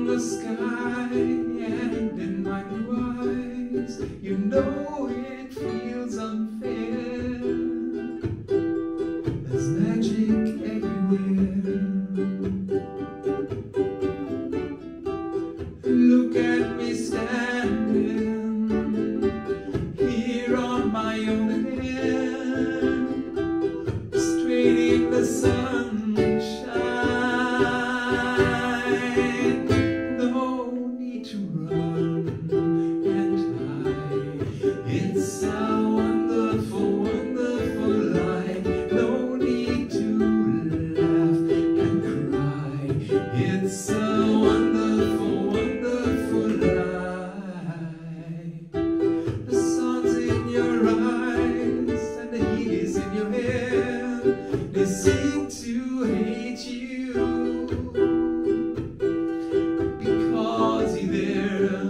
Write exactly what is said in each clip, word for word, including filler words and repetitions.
the sky and in my blue eyes. You know it feels unfair. There's magic everywhere. Look at me standing here on my own again, straight in the sunshine. No need to run and hide. It's a wonderful, wonderful life. No need to laugh and cry. It's a wonderful, wonderful life. The sun's in your eyes and the heat is in your hair. They seem to hate you because you're there.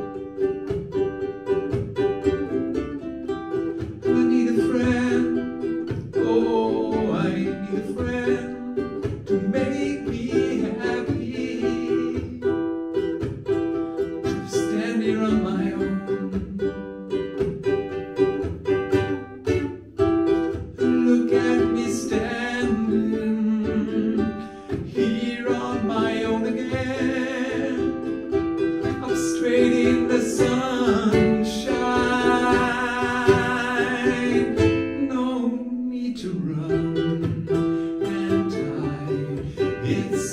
I need a friend. Oh, I need a friend to make me happy. To stand here on my own. Look at me standing here on my own again. I'm straight in the sunshine. No need to run and hide. It's